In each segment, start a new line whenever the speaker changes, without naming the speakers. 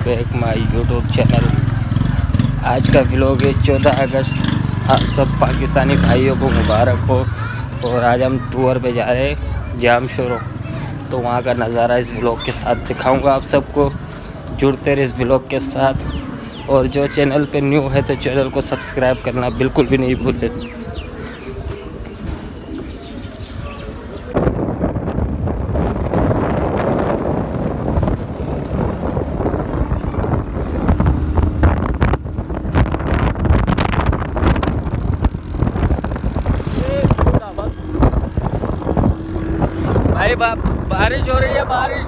Back my YouTube channel. आज का vlog है 14 अगस्त। आप सब पाकिस्तानी भाइयों को मुबारक हो। और आज हम टूर पे जा रहे हैं जामशोरो, तो वहाँ का नज़ारा इस व्लॉग के साथ दिखाऊंगा आप सबको। जुड़ते रहे इस व्लॉग के साथ। और जो चैनल पे न्यू है तो चैनल को सब्सक्राइब करना बिल्कुल भी नहीं भूलें। भाई बारिश हो रही है, बारिश।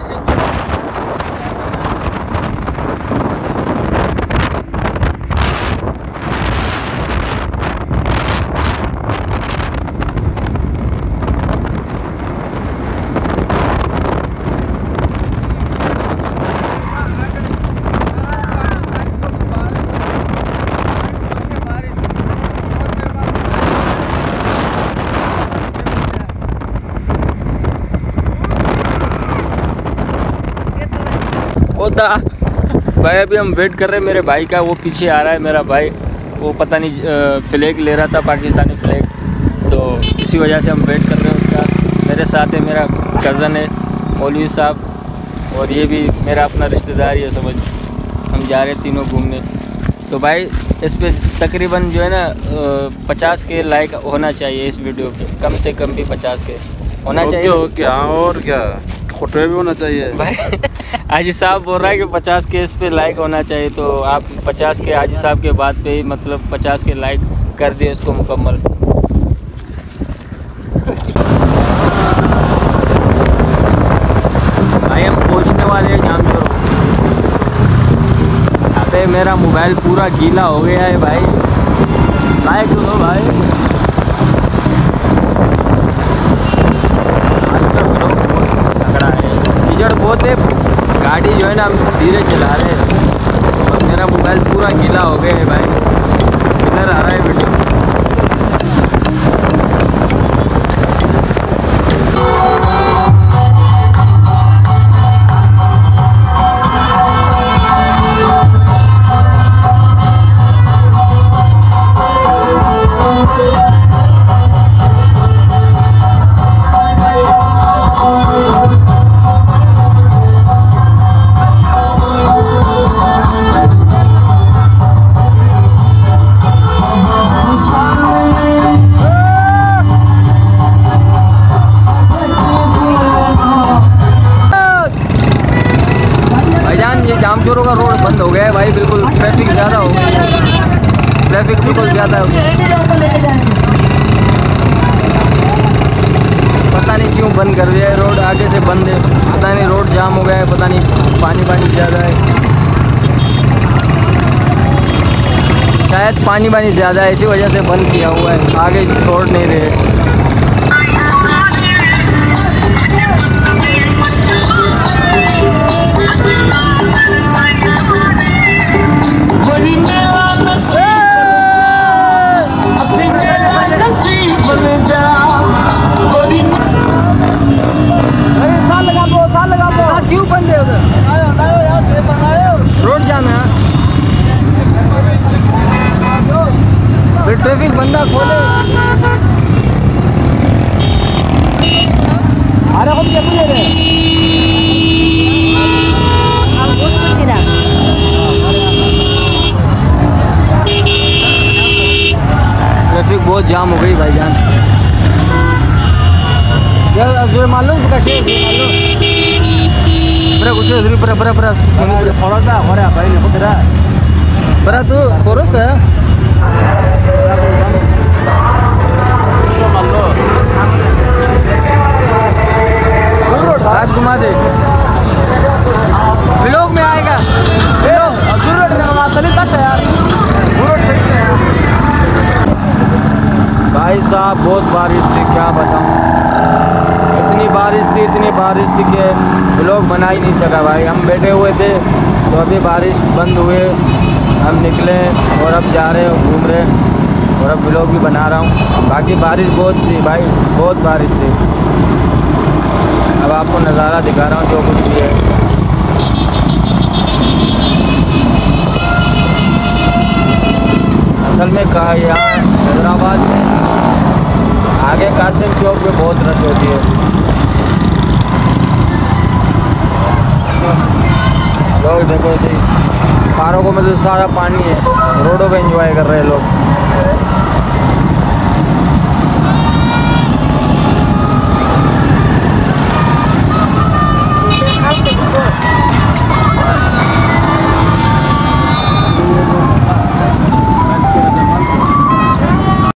होता भाई, अभी हम वेट कर रहे हैं मेरे भाई का। वो पीछे आ रहा है मेरा भाई, वो पता नहीं फ्लैग ले रहा था, पाकिस्तानी फ्लैग, तो इसी वजह से हम वेट कर रहे हैं उसका। मेरे साथ है मेरा कज़न है मौलवी साहब, और ये भी मेरा अपना रिश्तेदार ही है समझ। हम जा रहे हैं तीनों घूमने। तो भाई इस पर तकरीबन जो है ना 50 के लाइक होना चाहिए इस वीडियो पे, कम से कम भी 50 के होना चाहिए।
क्या और क्या फोटो भी होना चाहिए
भाई। हाजी साहब बोल रहा है कि 50 के इस पे लाइक होना चाहिए, तो आप 50 के हाजी साहब के बाद पे ही मतलब 50 के लाइक कर दिए इसको मुकम्मल। भाई हम पहुंचने वाले हैं जामशोरो। अबे मेरा मोबाइल पूरा गीला हो गया है भाई, लाइक दो भाई। बहुत है, गाड़ी जो है ना हम धीरे चला रहे हैं, और मेरा मोबाइल पूरा गीला हो गया है भाई। इधर आ रहा है वीडियो। जामशोरो का रोड बंद हो गया है भाई, बिल्कुल ट्रैफिक ज़्यादा हो गया है, ट्रैफिक बिल्कुल ज़्यादा हो गया। पता नहीं क्यों बंद कर दिया है रोड, आगे से बंद है, पता नहीं रोड जाम हो गया है, पता नहीं पानी ज़्यादा है, शायद पानी ज़्यादा है इसी वजह से बंद किया हुआ है, आगे छोड़ नहीं रहे। क्यों बंद है उधर? रोड जाम है, फिर ट्रैफिक बंदा खोले। अरे हम कैसे ले रहे हैं? ट्रैफिक बहुत जाम हो गई भाईजान। यार मालूम कैसे मालूम berat tuh kurus ya. रात घुमा दे, व्लॉग में आएगा। भाई साहब बहुत बारिश थी, क्या बताऊं, इतनी बारिश थी कि व्लॉग बना ही नहीं सका भाई। हम बैठे हुए थे तो अभी बारिश बंद हुए, हम निकले और अब जा रहे हैं, घूम रहे, और अब व्लॉग भी बना रहा हूँ। बाकी बारिश बहुत थी भाई, बहुत बारिश थी। अब आपको नज़ारा दिखा रहा हूँ जो कुछ भी है। असल में कहा यहाँ हैदराबाद में आगे कासिम चौक पे बहुत रश होती है। लोग देखो जी, पार्कों में तो सारा पानी है, रोडों पे एंजॉय कर रहे हैं लोग।